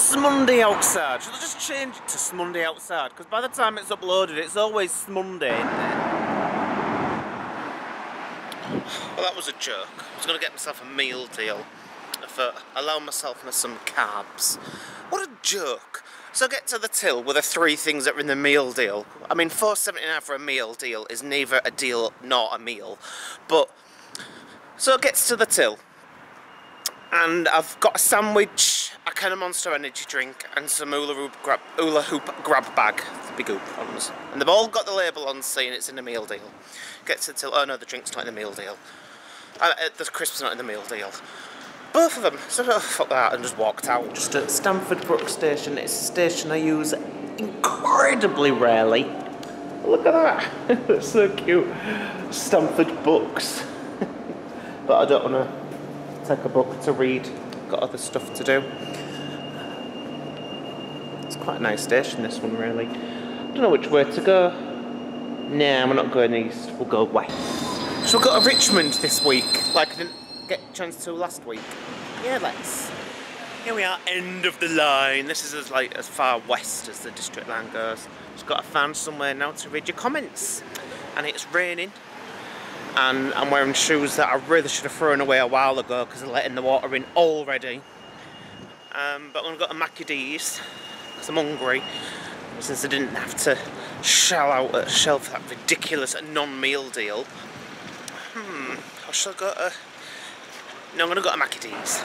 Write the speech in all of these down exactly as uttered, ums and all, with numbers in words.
Smunday outside. Should I just change it to Smunday outside? Because by the time it's uploaded, it's always Smunday, isn't it? Well, that was a joke. I was going to get myself a meal deal. I thought, allow myself some carbs. What a joke. So I get to the till with the three things that are in the meal deal. I mean, four seventy-nine for a meal deal is neither a deal nor a meal. But, so it gets to the till. And I've got a sandwich, a can of Monster Energy drink, and some hula hoop grab, hula hoop grab bag. The big hoop ones. And they've all got the label on saying it's in the meal deal. Get to the till, oh no, the drink's not in the meal deal. Uh, the crisp's not in the meal deal. Both of them. So I fuck that and just walked out. Just at Stamford Brook Station. It's a station I use incredibly rarely. Look at that. That's so cute. Stamford Books. But I don't want to take a book to read. Got other stuff to do. It's quite a nice station, this one, really. I don't know which way to go. Nah, we're not going east. We'll go west. So we've got a Richmond this week, like I didn't get a chance to last week. Yeah, let's. Here we are, end of the line. This is as like as far west as the district line goes. Just got to find somewhere now to read your comments. And it's raining. And I'm wearing shoes that I really should have thrown away a while ago because they're letting the water in already. Um, but I'm going to go to Mackie D's because I'm hungry. Since I didn't have to shell out a shell for that ridiculous non-meal deal. Hmm, or shall I go to... No, I'm going to go to Mackie D's.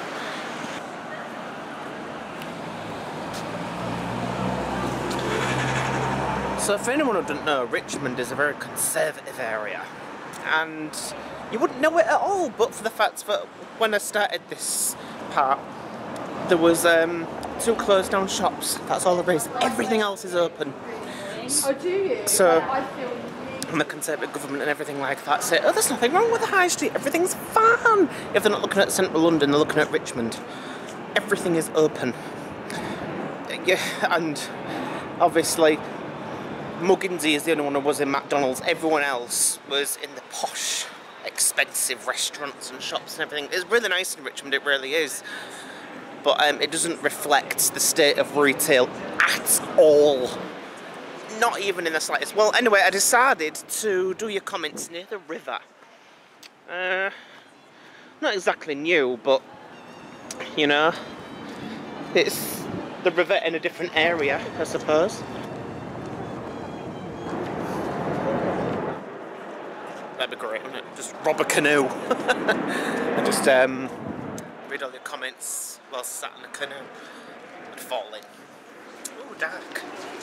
So for anyone who doesn't know, Richmond is a very conservative area. And you wouldn't know it at all, but for the fact that when I started this part, there was um, two closed down shops. That's all there is. Everything else is open. Oh, do you? So, yeah, I feel and the Conservative government and everything like that say, oh, there's nothing wrong with the high street, everything's fine. If they're not looking at central London, they're looking at Richmond. Everything is open. Yeah, and obviously, Mugginsy is the only one who was in McDonald's. Everyone else was in the posh, expensive restaurants and shops and everything. It's really nice in Richmond, it really is. But um, it doesn't reflect the state of retail at all. Not even in the slightest. Well, anyway, I decided to do your comments near the river. Uh, not exactly new, but, you know, it's the river in a different area, I suppose. That'd be great, wouldn't it? Just rob a canoe. And just um, read all your comments while sat in a canoe and fall in. Ooh, dark.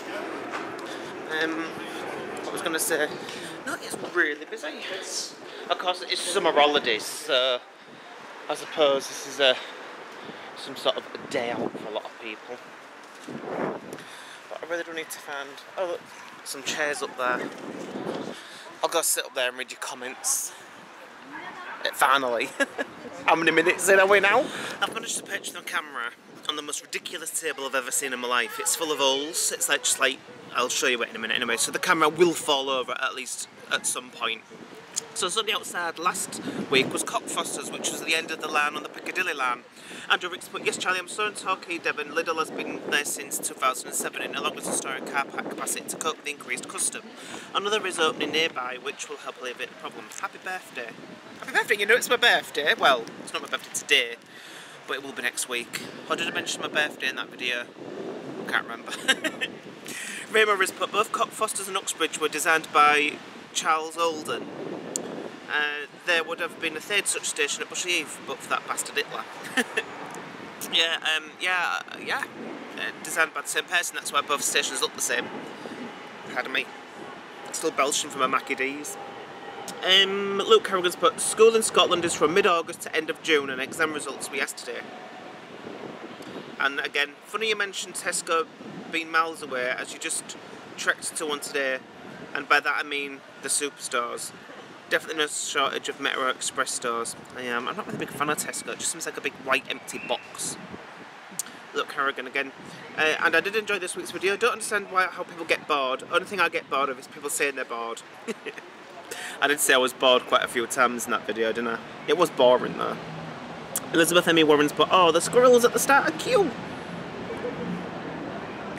Um, I was going to say, no, it's really busy. Of course, it's summer holidays, so I suppose this is a some sort of a day out for a lot of people. But I really do need to find, oh look, some chairs up there. I'll go sit up there and read your comments. Finally. How many minutes in are we now? I've managed to picture the camera on the most ridiculous table I've ever seen in my life. It's full of holes. It's like just like, I'll show you it in a minute anyway. So the camera will fall over at least at some point. So Sunday outside last week was Cockfosters, which was the end of the line on the Piccadilly line. Andrew Ricks put, yes Charlie, I'm so in Torquay, Devon. Lidl has been there since two thousand seven and along with historic car park capacity to cope with the increased custom. Another is opening nearby, which will help alleviate the problem. Happy birthday. Happy birthday, you know it's my birthday. Well, it's not my birthday today, but it will be next week. Or did I mention my birthday in that video? I can't remember. Raymond has put, both Cockfosters and Uxbridge were designed by Charles Alden. Uh, there would have been a third such station at Bushy Heath, but for that bastard Hitler. yeah, um, yeah, uh, yeah. Uh, designed by the same person, that's why both stations look the same. Pardon me. Still belching from a Mackie D's. Um, Luke Carrigan's put, school in Scotland is from mid-August to end of June and exam results were yesterday. And again, funny you mentioned Tesco being miles away, as you just trekked to one today, and by that I mean the superstores. Definitely no shortage of Metro Express stores. I am. I'm not really a big fan of Tesco. It just seems like a big white empty box. Look, Harrigan again. Uh, and I did enjoy this week's video. Don't understand why how people get bored. Only thing I get bored of is people saying they're bored. I did say I was bored quite a few times in that video, didn't I? It was boring though. Elizabeth Emmy Warren's put, oh, the squirrels at the start are cute.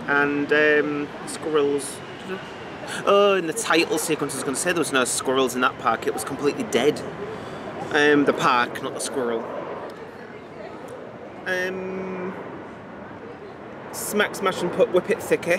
and um, squirrels. Oh, in the title sequence I was going to say there was no squirrels in that park, it was completely dead. Um, the park, not the squirrel. Um, Smack Smash and put Whip It Thicky.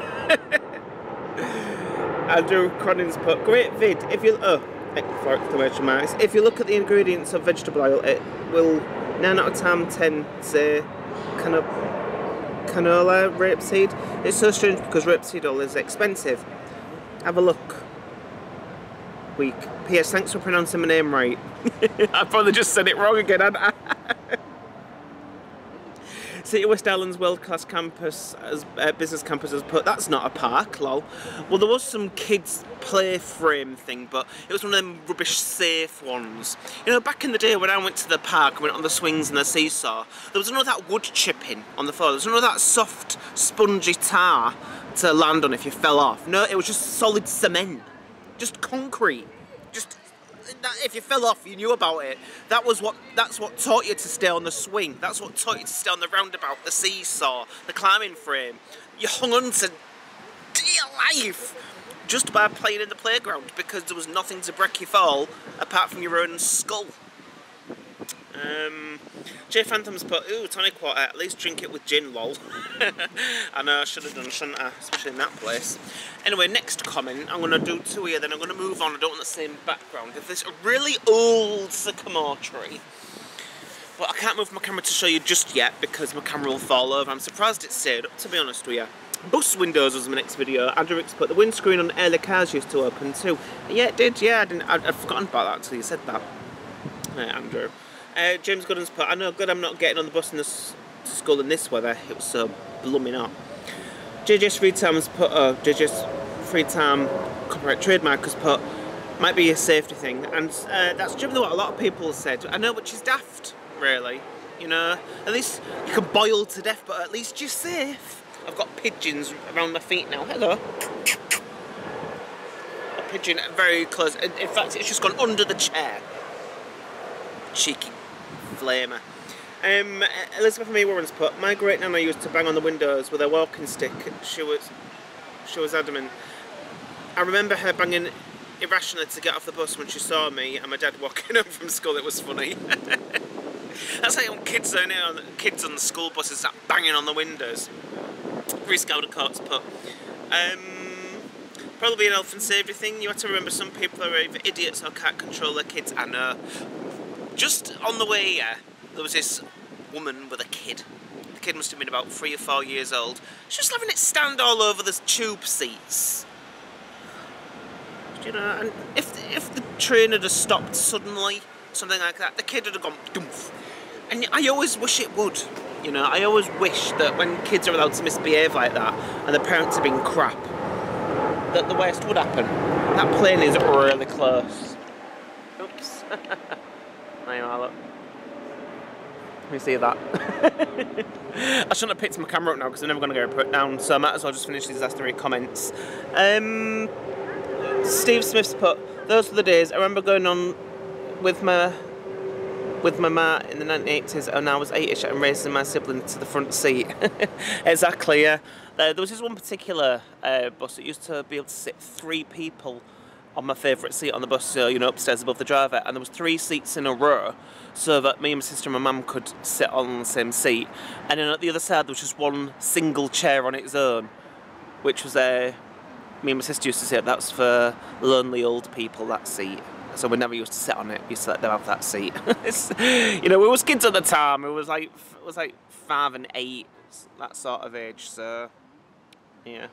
Andrew Cronin's put great vid. If you oh, exclamation marks. If you look at the ingredients of vegetable oil, it will nine out of ten, ten say cano canola rapeseed. It's so strange because rapeseed oil is expensive. Have a look. Week. P S Thanks for pronouncing my name right. I probably just said it wrong again, hadn't I? City West Island's world-class campus, as uh, business campus has put, that's not a park, lol. Well, there was some kids' play frame thing, but it was one of them rubbish safe ones. You know, back in the day when I went to the park, went on the swings and the seesaw, there was none of that wood chipping on the floor. There was none of that soft, spongy tar to land on if you fell off. No, it was just solid cement. Just concrete. Just... That if you fell off, you knew about it. That was what. That's what taught you to stay on the swing. That's what taught you to stay on the roundabout, the seesaw, the climbing frame. You hung on to dear life just by playing in the playground because there was nothing to break your fall apart from your own skull. Um, J Phantom's put, ooh, tonic water, at least drink it with gin, lol. I know, I should have done, shouldn't I? Especially in that place. Anyway, next comment, I'm going to do two here, then I'm going to move on. I don't want the same background. If this really old sycamore tree, but I can't move my camera to show you just yet because my camera will fall over. I'm surprised it stayed up, to be honest with you. Bus windows was my next video. Andrew Ricks put, the windscreen on early cars used to open too. Yeah, it did, yeah, I didn't, I'd, I'd forgotten about that until you said that. Hey, Andrew. Uh, James Gooden's put, I know, good I'm not getting on the bus in this, to school in this weather, it was so blooming hot. J J's Free Time's put, oh, J J's Free Time copyright trademark has put, might be a safety thing, and uh, that's generally what a lot of people said. I know, which is daft, really, you know, at least you can boil to death, but at least you're safe. I've got pigeons around my feet now, hello. A pigeon very close, in, in fact it's just gone under the chair. Cheeky flamer. Um, Elizabeth May Warren's put, my great nana used to bang on the windows with a walking stick. She was, she was adamant. I remember her banging irrationally to get off the bus when she saw me and my dad walking home from school. It was funny. That's like on kids, though, now, kids on the school buses start banging on the windows. Reese Gowdercourt's put, um, probably an health and safety thing. You have to remember some people are either idiots or can't control their kids. I know. Just on the way here, there was this woman with a kid. The kid must have been about three or four years old. She's just letting it stand all over the tube seats. You know, and if if the train had stopped suddenly, something like that, the kid would have gone doof. And I always wish it would. You know, I always wish that when kids are allowed to misbehave like that, and the parents are being crap, that the worst would happen. That plane is really close. Oops. There you are, look. Let me see that. I shouldn't have picked my camera up now because I'm never going to get it put down, so I might as well just finish these last three comments. Um, Steve Smith's put, those were the days. I remember going on with my with my ma in the nineteen eighties and I was eight-ish and raising my sibling to the front seat. Exactly, yeah. There, there was this one particular uh, bus that used to be able to sit three people on my favourite seat on the bus, so, you know, upstairs above the driver, and there was three seats in a row so that me and my sister and my mum could sit on the same seat, and then at the other side there was just one single chair on its own, which was uh, me and my sister used to sit. That's for lonely old people, that seat, so we never used to sit on it, we used to let them have that seat. It's, you know, we was kids at the time, it was like, it was like five and eight, that sort of age, so yeah.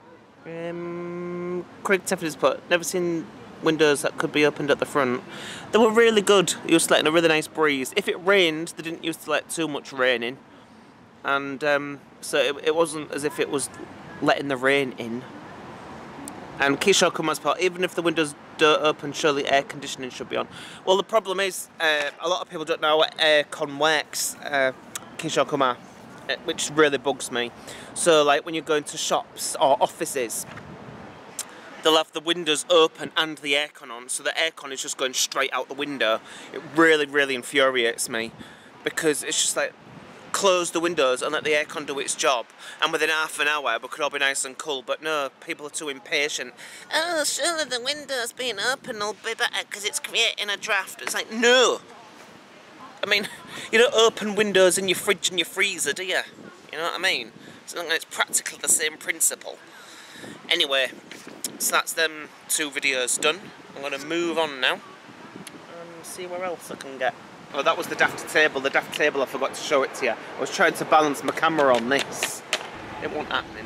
Um, Craig Tiffany's put, never seen windows that could be opened at the front. They were really good. It used to let in a really nice breeze. If it rained, they didn't used to let too much rain in, and um, so it, it wasn't as if it was letting the rain in. And Keisha Kumar's put, even if the windows don't open, surely air conditioning should be on. Well, the problem is, uh, a lot of people don't know what aircon works. Uh, Keisha Kumar. Which really bugs me. So like when you're going to shops or offices, they'll have the windows open and the aircon on, so the aircon is just going straight out the window. It really, really infuriates me because it's just like close the windows and let the aircon do its job, and within half an hour we could all be nice and cool. But no, people are too impatient. Oh, surely the window's being open will be better because it's creating a draft. It's like, no. I mean, you don't open windows in your fridge and your freezer, do you? You know what I mean? So it's practically the same principle. Anyway, so that's them two videos done. I'm going to move on now and see where else I can get. Oh, that was the daft table. The daft table, I forgot to show it to you. I was trying to balance my camera on this. It wasn't happening.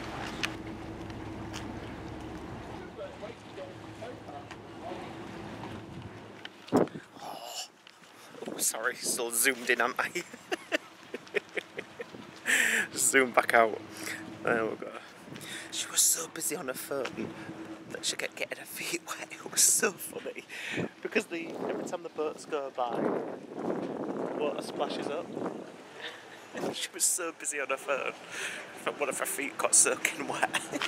Oh, sorry, still zoomed in, aren't I? Just zoom back out. There we go. She was so busy on her phone that she kept getting her feet wet. It was so funny. Because the every time the boats go by, water splashes up. And she was so busy on her phone that one of her feet got soaking wet.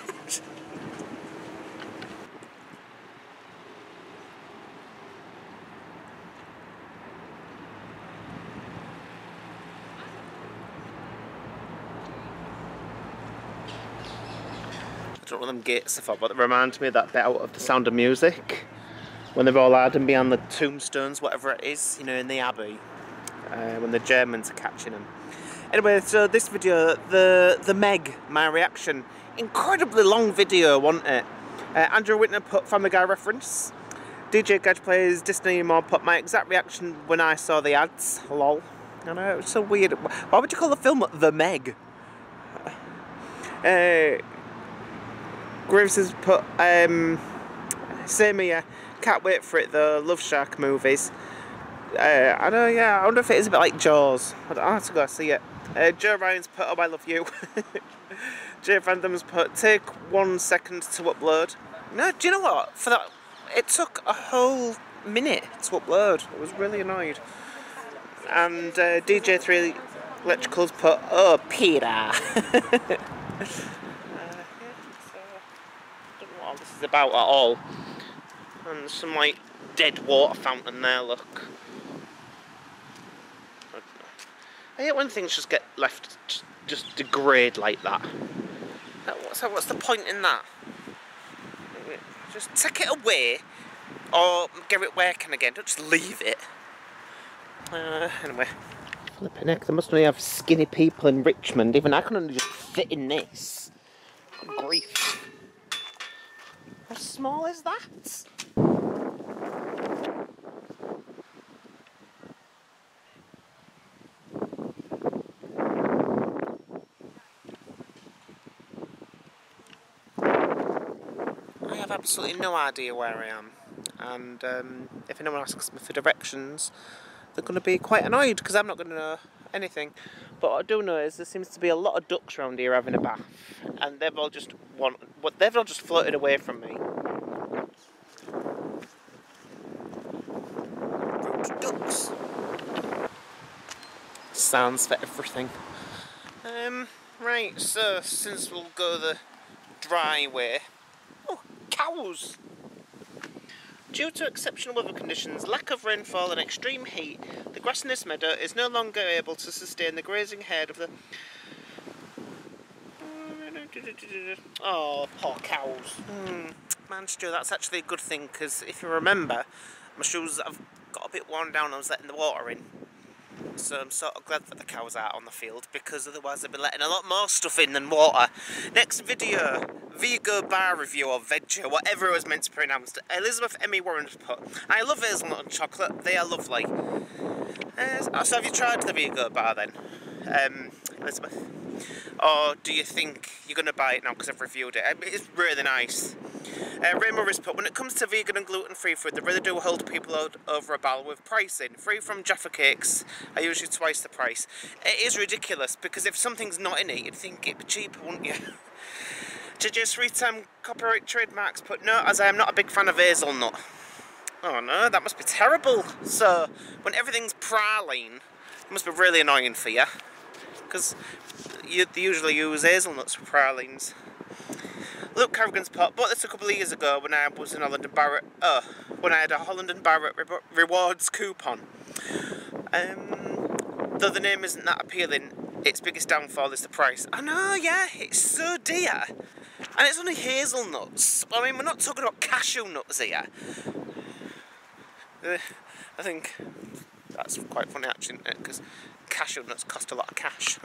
I don't know what them gates are for, but they remind me of that bit out of The Sound of Music when they're all hiding behind the tombstones, whatever it is, you know, in the Abbey, uh, when the Germans are catching them. Anyway, so this video, the the Meg, my reaction, incredibly long video, wasn't it? Uh, Andrew Whitner put Family Guy reference. D J Gadge Plays Disney More put my exact reaction when I saw the ads. Lol. I know, it was so weird. Why would you call the film The Meg? Uh, Graves has put, um, same here, can't wait for it though, love shark movies. Uh, I know, yeah, I wonder if it is a bit like Jaws. I don't have to go see it. Uh, Joe Ryan's put, oh I love you. Jay Vandom's put, take one second to upload. No, do you know what, for that, it took a whole minute to upload. I was really annoyed. And uh, D J three Electricals put, oh Peter. This is about at all, and some like dead water fountain there, look. I hate when things just get left just, just degrade like that. What's, what's the point in that? Just take it away or get it working again, don't just leave it. Uh, anyway, flipping heck, there must only have skinny people in Richmond. Even I can only just fit in this. Good grief. How small is that? I have absolutely no idea where I am, and um, if anyone asks me for directions, they're going to be quite annoyed because I'm not going to know anything. But what I do know is there seems to be a lot of ducks around here having a bath, and they've all just want, what they've all just floated away from me. Ducks. Sounds for everything. Um, right, so since we'll go the dry way. Oh, cows! Due to exceptional weather conditions, lack of rainfall and extreme heat, the grass in this meadow is no longer able to sustain the grazing herd of the... Oh, poor cows. Hmm. Man, Stu, that's actually a good thing, because if you remember, my shoes have got a bit worn down and I was letting the water in. So I'm sort of glad that the cows are out on the field, because otherwise they've been letting a lot more stuff in than water. Next video, Vigo bar review or veggie, whatever it was meant to be pronounced. Elizabeth Emmy Warren's put, I love hazelnut and chocolate, they are lovely. Uh, so have you tried the Vigo bar then, um, Elizabeth? Or do you think you're going to buy it now because I've reviewed it? It's really nice. Uh, Ray Murray's put, when it comes to vegan and gluten-free food, they really do hold people over a barrel with pricing. Free from Jaffa cakes are usually twice the price. It is ridiculous, because if something's not in it, you'd think it'd be cheaper, wouldn't you? J J's three-time copyright trademarks put, no, as I am not a big fan of hazelnut. Oh no, that must be terrible. So, when everything's praline, it must be really annoying for you. Because you usually use hazelnuts for pralines. Luke Carrigan's pot, bought this a couple of years ago when I was in Holland and Barrett, uh, when I had a Holland and Barrett re rewards coupon. Um, though the name isn't that appealing, its biggest downfall is the price. I know, yeah, it's so dear. And it's only hazelnuts. I mean, we're not talking about cashew nuts here. Uh, I think that's quite funny actually, isn't it? Because cashew nuts cost a lot of cash.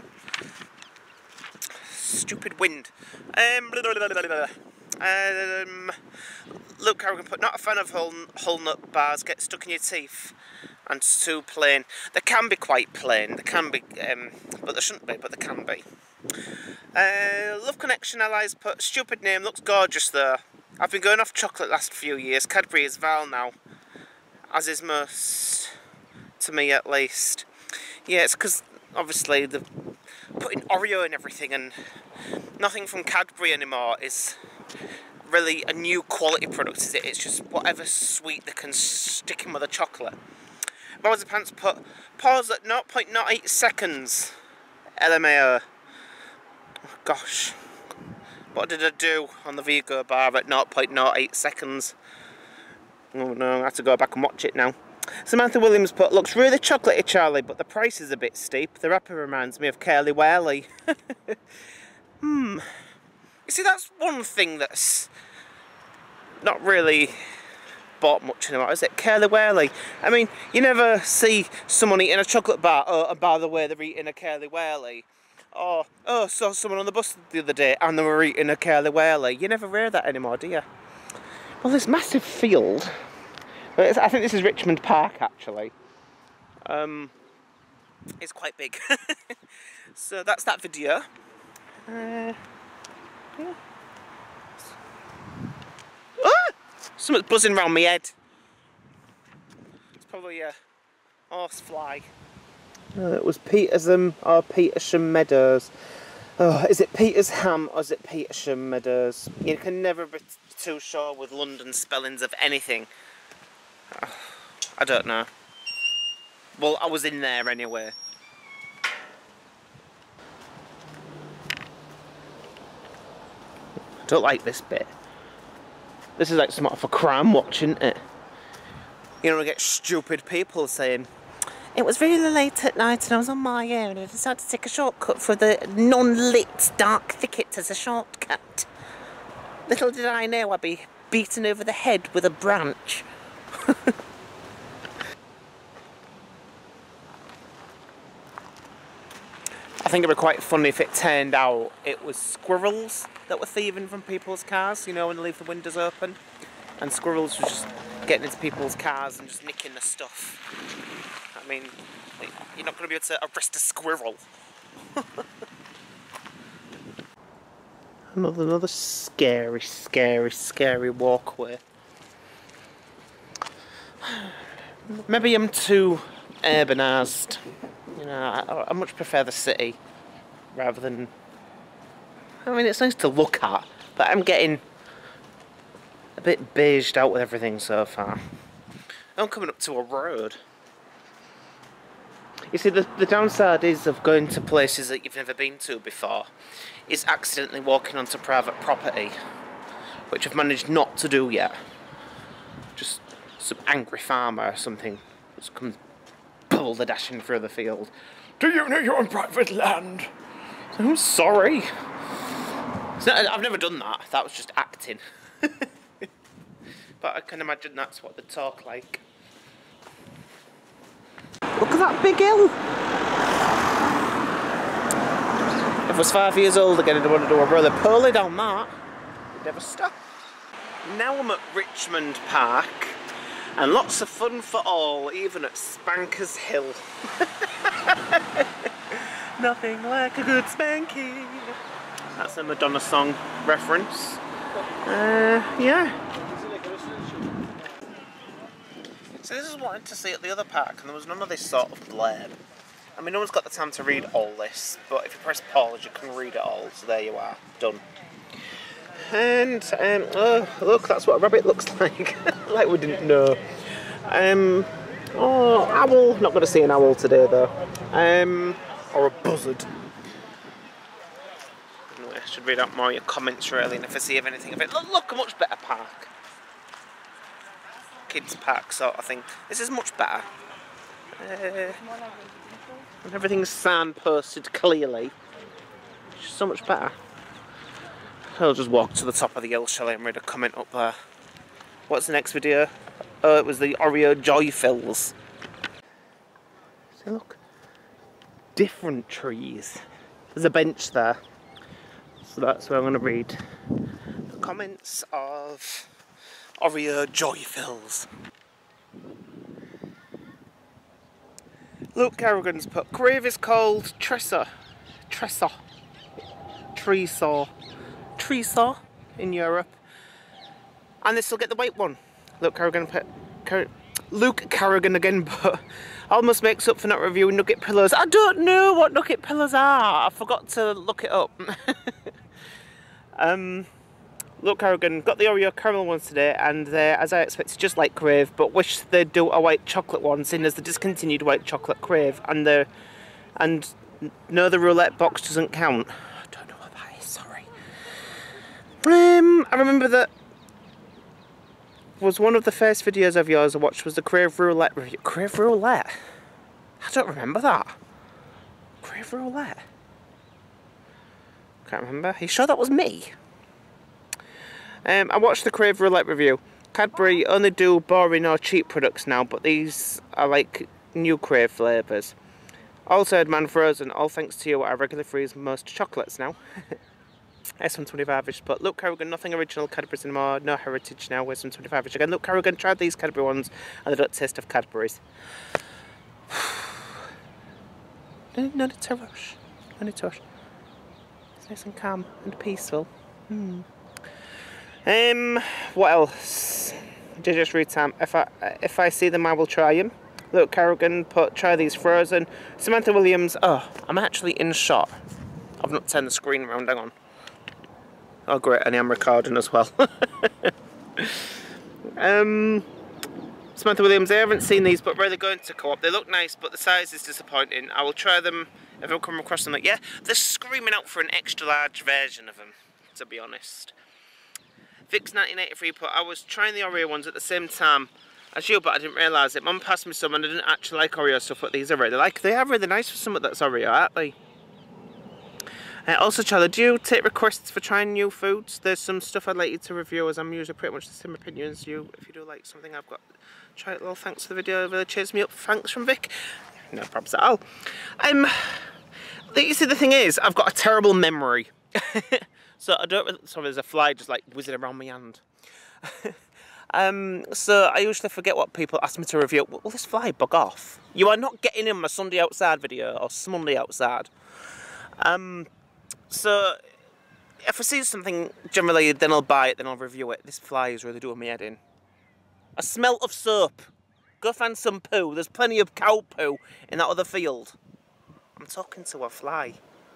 Stupid wind. Um, blah, blah, blah, blah, blah. um Luke Carrigan put, not a fan of whole, whole nut bars, get stuck in your teeth and too plain. They can be quite plain, they can be, um, but they shouldn't be, but they can be. Uh, Love Connection Allies put, stupid name, looks gorgeous though. I've been going off chocolate last few years. Cadbury is Val now, as is most, to me at least. Yeah, it's because obviously they're putting Oreo and everything, and nothing from Cadbury anymore is really a new quality product, is it? It's just whatever sweet they can stick in with the chocolate. Bowser Pants put, pause at zero point zero eight seconds. L M A O. Oh, gosh. What did I do on the Vigo bar at zero point zero eight seconds? Oh no, I have to go back and watch it now. Samantha Williams put, looks really chocolatey, Charlie, but the price is a bit steep. The wrapper reminds me of Curly Wurly. Hmm. You see, that's one thing that's not really bought much anymore, is it? Curly Wurly. I mean, you never see someone eating a chocolate bar, oh, and by the way, they're eating a Curly Wurly. Or, oh, saw someone on the bus the other day and they were eating a Curly Wurly. You never hear that anymore, do you? Well, this massive field. I think this is Richmond Park, actually. Um, it's quite big. So that's that video. Uh, yeah. Ah! Something's buzzing around my head. It's probably a horsefly. Uh, it was Petersham or Petersham Meadows. Oh, is it Petersham or is it Petersham Meadows? You can never be too sure with London spellings of anything. I don't know. Well, I was in there anyway. I don't like this bit. This is like something for crime watch, isn't it? You know, we get stupid people saying, it was really late at night and I was on my own and I decided to take a shortcut for the non-lit dark thicket as a shortcut. Little did I know I'd be beaten over the head with a branch. I think it would be quite funny if it turned out it was squirrels that were thieving from people's cars, you know, when they leave the windows open. And squirrels were just getting into people's cars and just nicking the stuff. I mean, you're not going to be able to arrest a squirrel. another, another scary, scary, scary walkway. Maybe I'm too urbanised. You know, I, I much prefer the city rather than. I mean, it's nice to look at, but I'm getting a bit beiged out with everything so far. I'm coming up to a road. You see, the, the downside is of going to places that you've never been to before is accidentally walking onto private property, which I've managed not to do yet. Just some angry farmer or something just comes boulder dashing through the field. Do you know you're on private land? I'm sorry. So, I've never done that. That was just acting. But I can imagine that's what they talk like. Look at that big hill. If I was five years old again and I wanted to do a brother poorly down that, you'd never stop. Now I'm at Richmond Park. And lots of fun for all, even at Spanker's Hill. Nothing like a good spanking. That's a Madonna song reference. Uh, yeah. So this is what I wanted to see at the other park, and there was none of this sort of blurb. I mean, no one's got the time to read all this, but if you press pause, you can read it all. So there you are, done. And, um, oh, look, that's what a rabbit looks like. Like we didn't know. Um, oh, owl. Not going to see an owl today, though. Um, or a buzzard. Anyway, I should read out more of your comments, really, and if I see of anything of it. Look, look, a much better park. Kids' park sort of thing. This is much better. Uh, and everything's signposted clearly. Which is so much better. I'll just walk to the top of the hill, shall I, and read a comment up there. What's the next video? Oh, it was the Oreo Joy Fills. So look, different trees. There's a bench there, so that's where I'm going to read the comments of Oreo Joy Fills. Luke Carrigan's put, Crave is called Tressa, Tressa, Treesaw, Treesaw in Europe, and they still get the white one. Luke Carrigan put, Car Luke Carrigan again, but almost makes up for not reviewing nugget pillows. I don't know what nugget pillows are. I forgot to look it up. um, Luke Carrigan got the Oreo caramel ones today, and they're, as I expected, just like Crave, but wish they'd do a white chocolate one, seeing as the discontinued white chocolate Crave, and the and no, the roulette box doesn't count. I don't know what that is. Sorry. Um, I remember that was one of the first videos of yours I watched was the Crave roulette review. Crave roulette? I don't remember that. Crave roulette? Can't remember. Are you sure that was me? Um, I watched the Crave roulette review. Cadbury only do boring or cheap products now, but these are like new Crave flavours. Also, Man Frozen, all thanks to you, I regularly freeze most chocolates now. S one twenty-five-ish, but Luke Carrigan, nothing original Cadbury's anymore, no heritage now, S one twenty-five-ish again. Luke Carrigan tried these Cadbury ones and they don't taste of Cadbury's. no, no need to rush, no need to rush. It's nice and calm and peaceful. Hmm. Um, what else? J J's read time. If I, if I see them, I will try them. Luke Carrigan put, try these frozen. Samantha Williams, oh, I'm actually in shot. I've not turned the screen around, hang on. Oh great, and I'm recording as well. um, Samantha Williams, I haven't seen these, but really going to Co-op. They look nice, but the size is disappointing. I will try them if I come across them. Like, yeah, they're screaming out for an extra large version of them, to be honest. Vix nineteen eighty-three put, I was trying the Oreo ones at the same time as you, but I didn't realise it. Mum passed me some and I didn't actually like Oreo stuff, but these are really like, they are really nice for something that's Oreo, aren't they? Uh, also, Charlie, do you take requests for trying new foods? There's some stuff I'd like you to review, as I'm usually pretty much the same opinion as you. If you do like something I've got, try it. Well, thanks for the video, it really cheers me up. Thanks from Vic. No problems at all. Um, you see, the thing is, I've got a terrible memory. So I don't really, sorry, there's a fly just like whizzing around my hand. um, so I usually forget what people ask me to review. Will this fly bug off? You are not getting in my Sunday outside video, or Smunday outside. Um... So, if I see something generally, then I'll buy it, then I'll review it. This fly is really doing me head in. A smell of soap. Go find some poo. There's plenty of cow poo in that other field. I'm talking to a fly.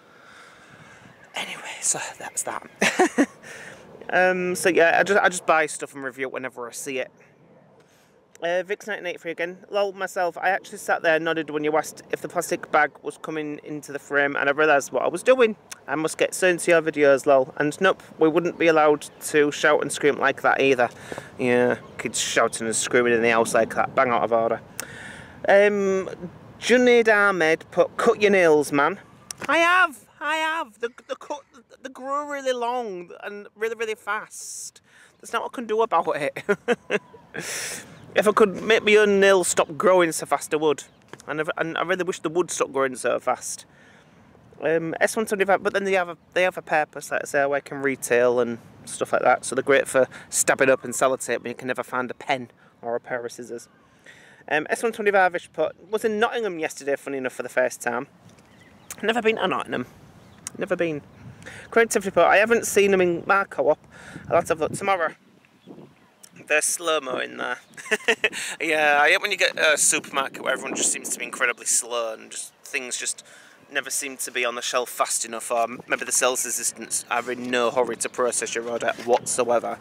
Anyway, so that's that. um, so yeah, I just, I just buy stuff and review it whenever I see it. Uh, Vix nineteen eighty-three again. Lol, myself, I actually sat there and nodded when you asked if the plastic bag was coming into the frame, and I realised what I was doing. I must get so into your videos, lol. And nope, we wouldn't be allowed to shout and scream like that either. Yeah, kids shouting and screaming in the house like that. Bang out of order. Um, Junaid Ahmed put, cut your nails, man. I have, I have. The, the cut, they grow really long and really, really fast. There's not what I can do about it. If I could make my own nails stop growing so fast, I would. And I, and I really wish they would stop growing so fast. Um, S one twenty-five, but then they have a they have a purpose, like I say, I work in retail and stuff like that. So they're great for stabbing up and sellotape when you can never find a pen or a pair of scissors. Um, S one twenty-five-ish put, was in Nottingham yesterday, funny enough, for the first time. Never been to Nottingham. Never been. Creativity put, I haven't seen them in my Co-op. I'll have to have a look tomorrow. They're slow-mo in there. Yeah, I hate when you get a supermarket where everyone just seems to be incredibly slow and just things just never seem to be on the shelf fast enough, or maybe the sales assistants are in no hurry to process your order whatsoever.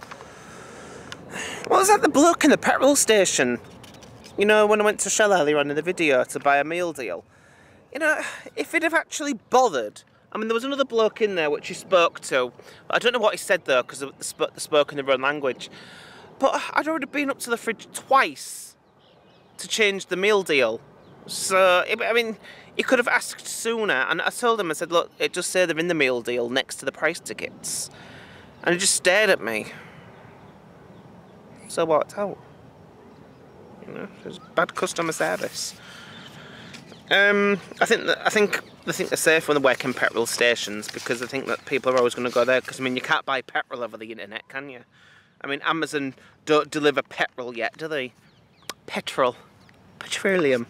What was that, the bloke in the petrol station? You know, when I went to Shell earlier on in the video to buy a meal deal. You know, if he'd have actually bothered, I mean, there was another bloke in there which he spoke to. I don't know what he said though, because they spoke in their own language. But I'd already been up to the fridge twice to change the meal deal. So, I mean, he could have asked sooner, and I told him, I said, look, it just said they're in the meal deal next to the price tickets. And he just stared at me. So I walked out. You know, it was bad customer service. Um, I think that I think I think they're safe when they work in petrol stations, because I think that people are always going to go there. Because I mean, you can't buy petrol over the internet, can you? I mean, Amazon don't deliver petrol yet, do they? Petrol, petroleum.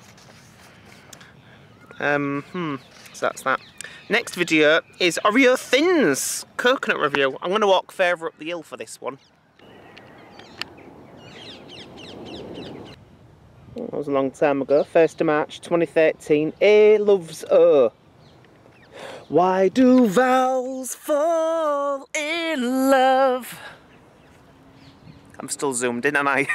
Um, hmm. So that's that. Next video is Oreo Thins coconut review. I'm going to walk further up the hill for this one. That was a long time ago. first of March twenty thirteen. A loves O. Why do vowels fall in love? I'm still zoomed in, aren't I?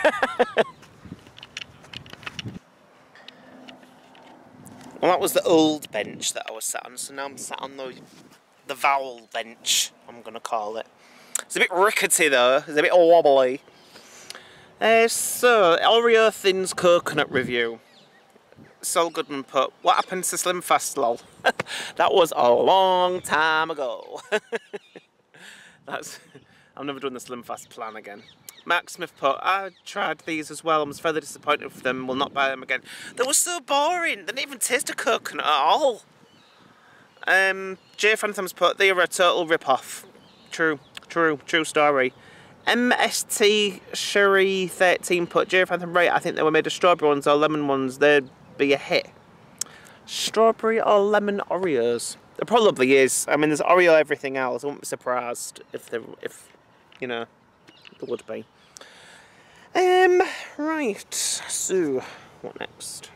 Well, that was the old bench that I was sat on, so now I'm sat on the, the vowel bench, I'm going to call it. It's a bit rickety though, it's a bit wobbly. Uh, so, Oreo Thins coconut review. Saul Goodman put, what happened to Slim Fast, lol? That was a long time ago. That's, I'm never doing the Slim Fast plan again. Mark Smith put, I tried these as well, I was further disappointed with them, will not buy them again. They were so boring, they didn't even taste a coconut at all. Um, Jay Phantom's put, they are a total rip-off. True, true, true story. M S T Sherry thirteen put, Jay Phantom, right, I think they were made of strawberry ones or lemon ones, they'd be a hit. Strawberry or lemon Oreos? There probably is. I mean, there's Oreo everything else, I wouldn't be surprised if there, if, you know, there would be. Um, right, so, what next?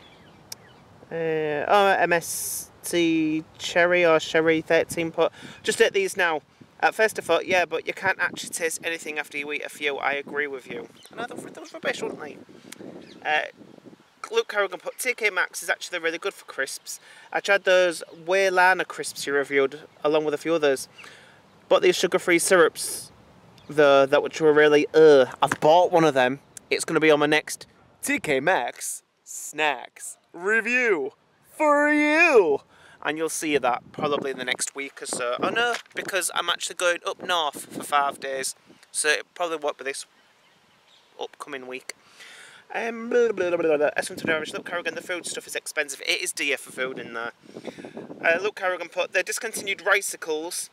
Uh, oh, M S T Cherry or Sherry thirteen put, just at these now. At first I thought, yeah, but you can't actually taste anything after you eat a few, I agree with you. I know, those were rubbish, weren't they? Uh, Luke Carrigan put, T K Maxx is actually really good for crisps. I tried those Waylana crisps you reviewed, along with a few others. But these sugar-free syrups, the that which were really, uh, I've bought one of them. It's going to be on my next T K Maxx Snacks review for you. And you'll see that probably in the next week or so. Oh no, because I'm actually going up north for five days. So it probably won't be this upcoming week. Um, blah, blah, blah, blah, blah. S one to Irish, Luke Carrigan, the food stuff is expensive. It is dear for food in there. Uh, Luke Carrigan put, they discontinued ricicles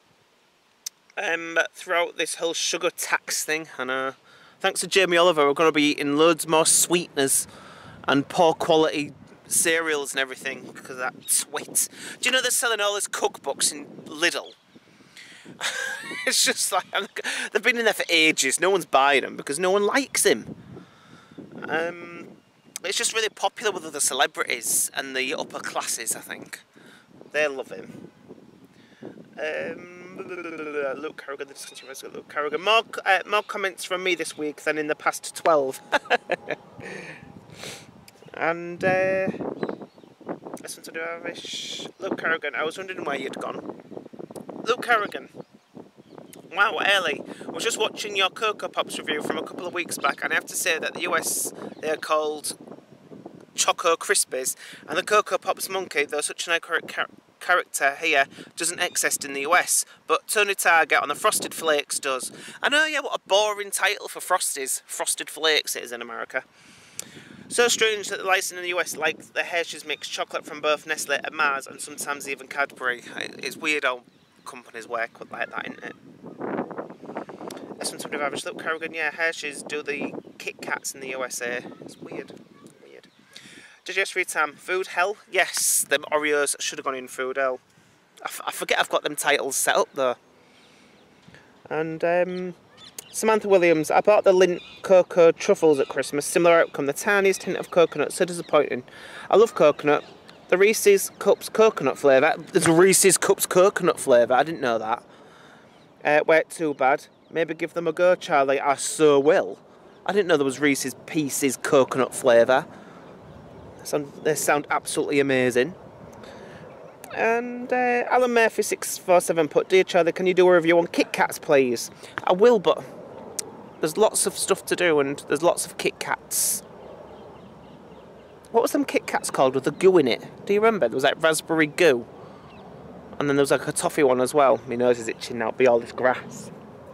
um, throughout this whole sugar tax thing. And uh, thanks to Jamie Oliver, we're going to be eating loads more sweeteners and poor quality cereals and everything because of that sweet. Do you know they're selling all these cookbooks in Lidl? It's just like, they've been in there for ages, no one's buying them because no one likes him. Um, it's just really popular with other celebrities and the upper classes, I think. They love him. Um, Luke Carrigan, the discontinuous Luke Carrigan. More, uh, more comments from me this week than in the past twelve. And, uh, listen to the Irish. Luke Carrigan, I was wondering where you'd gone. Luke Carrigan. Wow, early. I was just watching your Cocoa Pops review from a couple of weeks back, and I have to say that the U S, they are called Choco Crispies, and the Cocoa Pops monkey, though such an iconic char character here, doesn't exist in the U S, but Tony Target on the Frosted Flakes does. I know, yeah, what a boring title for Frosties. Frosted Flakes it is in America. So strange that the license in the U S like the Hershey's mix chocolate from both Nestle and Mars, and sometimes even Cadbury. It's weird how companies work like that, isn't it? S one twenty average. Look, Carrigan, yeah, Hershey's do the Kit Kats in the U S A. It's weird. Weird. Did you free time? Food hell? Yes, them Oreos should have gone in food hell. I, f I forget I've got them titles set up though. And, um... Samantha Williams, I bought the Lindt Cocoa Truffles at Christmas. Similar outcome, the tiniest hint of coconut, so disappointing. I love coconut. The Reese's Cups coconut flavour. There's a Reese's Cups coconut flavour, I didn't know that. Uh, weren't too bad. Maybe give them a go, Charlie. I so will. I didn't know there was Reese's Pieces coconut flavour. They sound absolutely amazing. And uh, Alan Murphy six four seven put, dear Charlie, can you do a review on Kit Kats, please? I will, but there's lots of stuff to do and there's lots of Kit Kats. what was them Kit Kats called with the goo in it? Do you remember? There was like raspberry goo. And then there was like a toffee one as well. My nose is itching now, it'll be all this grass.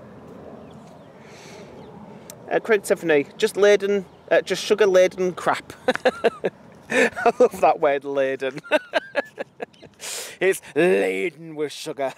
Uh, Craig Tiffany, just laden, uh, just sugar laden crap. I love that word, laden. It's laden with sugar.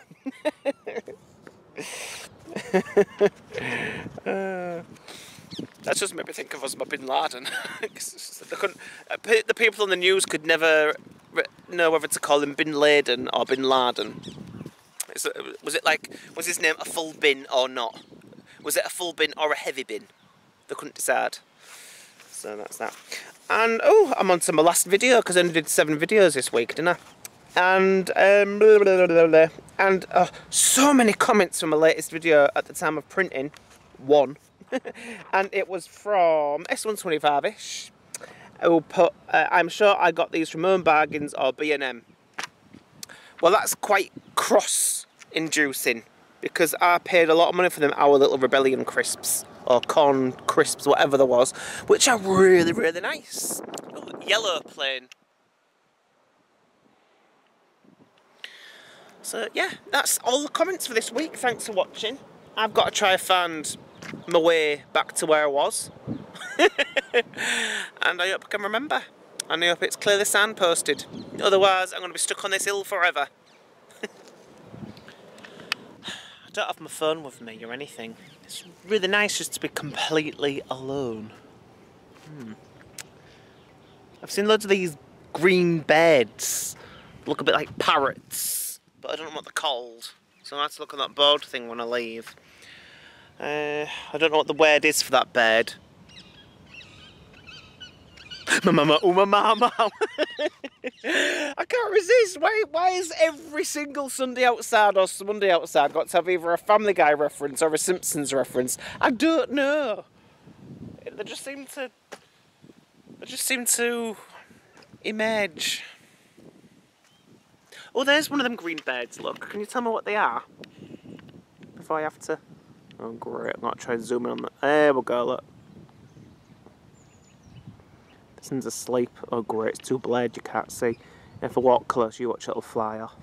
uh, that's just made me think of Osama bin Laden. They couldn't, uh, the people on the news could never know whether to call him Bin Laden or Bin Laden. Was it like, was his name a full bin or not? Was it a full bin or a heavy bin? They couldn't decide. So that's that. And oh, I'm on to my last video because I only did seven videos this week, didn't I? And um, blah, blah, blah, blah, blah. and uh, so many comments from my latest video at the time of printing. One, and it was from S one twenty-five-ish. Who put, uh, I'm sure I got these from Home Bargains or B and M. Well, that's quite cross-inducing because I paid a lot of money for them Our Little Rebellion crisps or corn crisps, whatever there was, which are really, really nice. Oh, yellow plane. So yeah, that's all the comments for this week. Thanks for watching. I've got to try and find my way back to where I was. And I hope I can remember. And I hope it's clearly signposted. Otherwise, I'm going to be stuck on this hill forever. I don't have my phone with me or anything. It's really nice just to be completely alone. Hmm. I've seen loads of these green beds. Look a bit like parrots. But I don't know what they're called. So I have to look at that board thing when I leave. Uh, I don't know what the word is for that bird. My mama, oh my mama. I can't resist. Why, why is every single Sunday outside or Smunday outside got to have either a Family Guy reference or a Simpsons reference? I don't know. They just seem to. They just seem to emerge. Oh, there's one of them green birds. Look, can you tell me what they are? Before I have to. Oh, great! I'm not trying to zoom in on that. There we go. Look. This one's asleep. Oh great, it's too blurred, you can't see. If I walk close, you watch it'll fly off.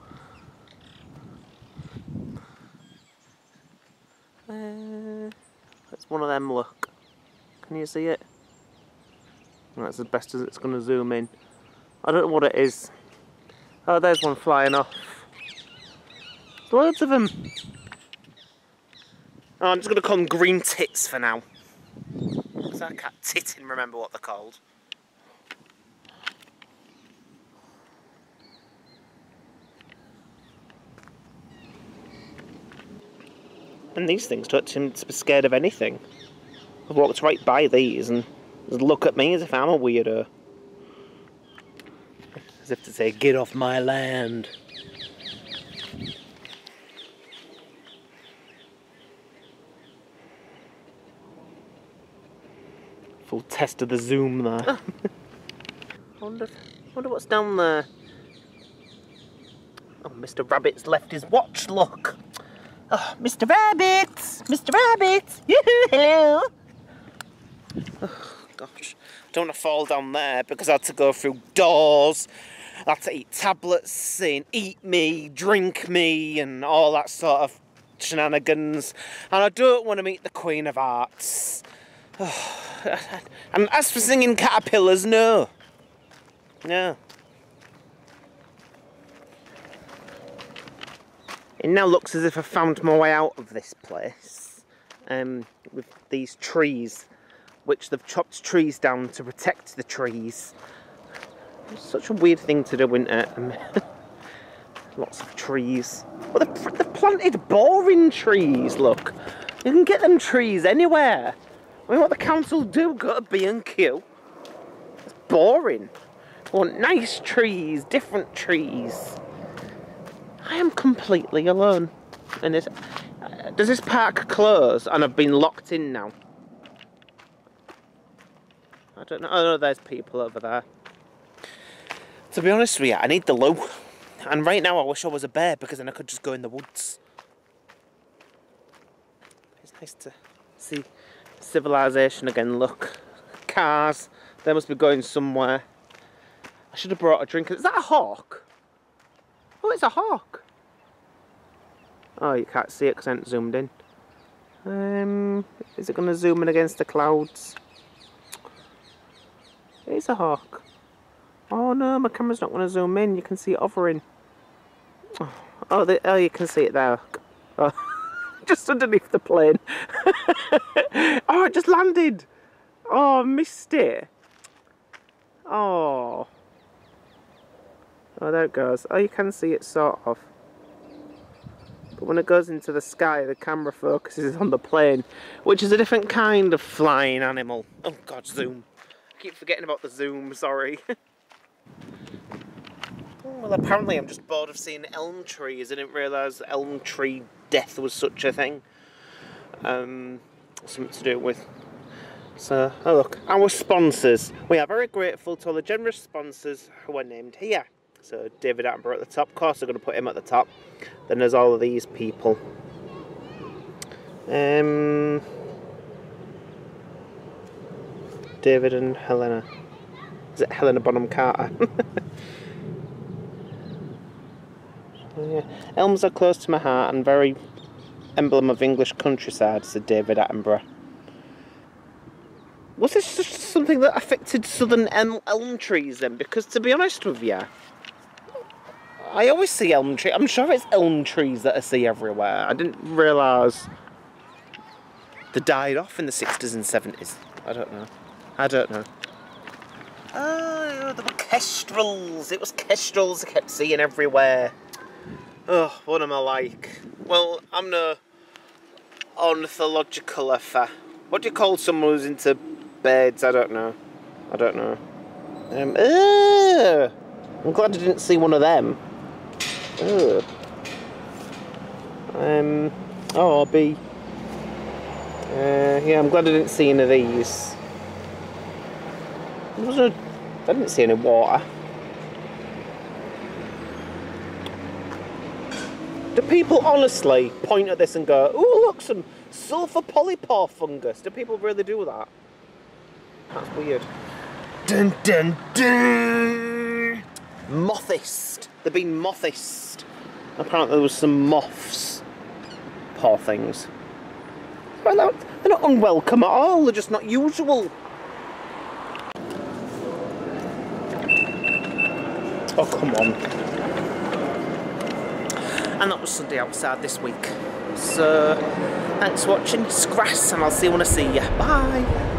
Uh, that's one of them, look. Can you see it? That's as best as it's going to zoom in. I don't know what it is. Oh, there's one flying off. There's loads of them. Oh, I'm just going to call them green tits for now. Because I can't tit and remember what they're called. And these things don't seem to be scared of anything. I've walked right by these and just look at me as if I'm a weirdo. As if to say, get off my land. Full test of the zoom there. I wonder, wonder what's down there. Oh, Mister Rabbit's left his watch, look. Oh, Mister Rabbit! Mister Rabbit! Hello! Oh, gosh. Don't want to fall down there because I had to go through doors. I had to eat tablets saying eat me, drink me, and all that sort of shenanigans. And I don't want to meet the Queen of Hearts. Oh, and as for singing caterpillars, no. No. It now looks as if I found my way out of this place. Um, with these trees, which they've chopped trees down to protect the trees. It's such a weird thing to do, isn't it? Um, lots of trees. Well, they've, they've planted boring trees, look. You can get them trees anywhere. I mean, what the council do, go to B and Q. It's boring. I want nice trees, different trees. I am completely alone. And this, uh, does this park close? And I've been locked in now. I don't know. Oh no, there's people over there. To be honest with you, I need the loo. And right now I wish I was a bear because then I could just go in the woods. It's nice to see civilization again, look. Cars, They must be going somewhere. I should have brought a drink. Is that a hawk? Oh, it's a hawk. Oh, you can't see it because I haven't zoomed in. Um, is it going to zoom in against the clouds? It's a hawk. Oh no, my camera's not going to zoom in. You can see it hovering. Oh, the, oh, you can see it there. Oh, just underneath the plane. Oh, it just landed. Oh, I missed it. Oh. Oh, there it goes. Oh, you can see it sort of. But when it goes into the sky, the camera focuses on the plane, which is a different kind of flying animal. Oh God, zoom. I keep forgetting about the zoom, sorry. Well, apparently I'm just bored of seeing elm trees. I didn't realise elm tree death was such a thing. Um, something to do with. So, oh look, our sponsors. We are very grateful to all the generous sponsors who are named here. So, David Attenborough at the top. Of course, I'm going to put him at the top. Then there's all of these people. Um, David and Helena. Is it Helena Bonham Carter? Yeah. Elms are close to my heart and very emblem of English countryside, said David Attenborough. Was this just something that affected southern elm, elm trees then? Because to be honest with you, I always see elm trees. I'm sure it's elm trees that I see everywhere. I didn't realise they died off in the sixties and seventies. I don't know. I don't know. Oh, there were kestrels. It was kestrels I kept seeing everywhere. Oh, what am I like? Well, I'm no ornithological affair. What do you call someone who's into birds? I don't know. I don't know. Um, uh, I'm glad I didn't see one of them. Uh. Um, oh, I'll be... Uh, yeah, I'm glad I didn't see any of these. There was no, I didn't see any water. Do people honestly point at this and go, "Ooh, look, some sulfur polypore fungus"? Do people really do that? That's weird. Dun dun dun! Mothist. They've been mothist. Apparently there was some moths. Poor things. Well, they're not unwelcome at all. They're just not usual. Oh, come on. And that was Sunday outside this week. So, thanks for watching. It's Grass, and I'll see you when I see you. Bye!